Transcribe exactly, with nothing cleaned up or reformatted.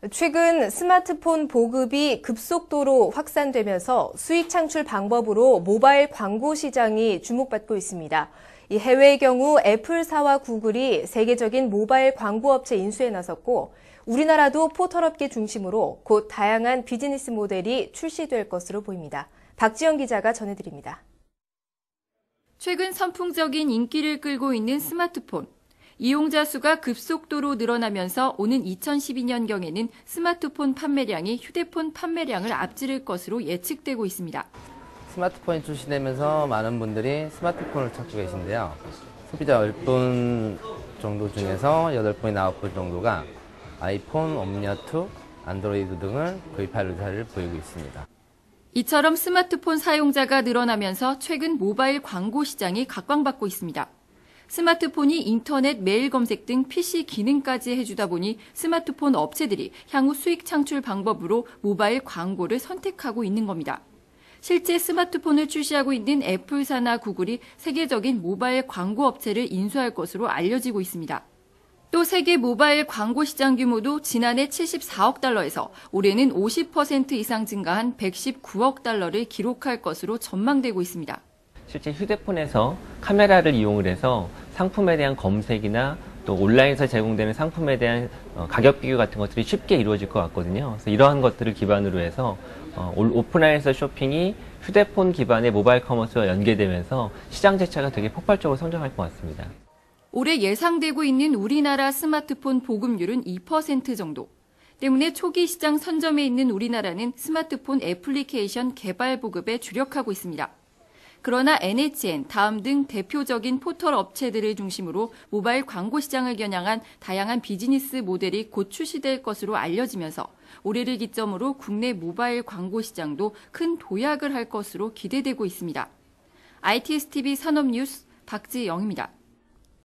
최근 스마트폰 보급이 급속도로 확산되면서 수익 창출 방법으로 모바일 광고 시장이 주목받고 있습니다. 이 해외의 경우 애플사와 구글이 세계적인 모바일 광고 업체 인수에 나섰고 우리나라도 포털업계 중심으로 곧 다양한 비즈니스 모델이 출시될 것으로 보입니다. 박지영 기자가 전해드립니다. 최근 선풍적인 인기를 끌고 있는 스마트폰. 이용자 수가 급속도로 늘어나면서 오는 이천십이 년경에는 스마트폰 판매량이 휴대폰 판매량을 앞지를 것으로 예측되고 있습니다. 스마트폰이 출시되면서 많은 분들이 스마트폰을 찾고 계신데요. 소비자 십 분 정도 중에서 여덟 분이나 아홉 분 정도가 아이폰, 옴니아투, 안드로이드 등을 구입할 의사를 보이고 있습니다. 이처럼 스마트폰 사용자가 늘어나면서 최근 모바일 광고 시장이 각광받고 있습니다. 스마트폰이 인터넷 메일 검색 등 피씨 기능까지 해주다 보니 스마트폰 업체들이 향후 수익 창출 방법으로 모바일 광고를 선택하고 있는 겁니다. 실제 스마트폰을 출시하고 있는 애플사나 구글이 세계적인 모바일 광고 업체를 인수할 것으로 알려지고 있습니다. 또 세계 모바일 광고 시장 규모도 지난해 칠십사억 달러에서 올해는 오십 퍼센트 이상 증가한 백십구억 달러를 기록할 것으로 전망되고 있습니다. 실제 휴대폰에서 카메라를 이용을 해서 상품에 대한 검색이나 또 온라인에서 제공되는 상품에 대한 가격 비교 같은 것들이 쉽게 이루어질 것 같거든요. 그래서 이러한 것들을 기반으로 해서 오프라인에서 쇼핑이 휴대폰 기반의 모바일 커머스와 연계되면서 시장 자체가 되게 폭발적으로 성장할 것 같습니다. 올해 예상되고 있는 우리나라 스마트폰 보급률은 이 퍼센트 정도. 때문에 초기 시장 선점에 있는 우리나라는 스마트폰 애플리케이션 개발 보급에 주력하고 있습니다. 그러나 엔에이치엔, 다음 등 대표적인 포털 업체들을 중심으로 모바일 광고 시장을 겨냥한 다양한 비즈니스 모델이 곧 출시될 것으로 알려지면서 올해를 기점으로 국내 모바일 광고 시장도 큰 도약을 할 것으로 기대되고 있습니다. 아이티에스티비 산업뉴스 박지영입니다.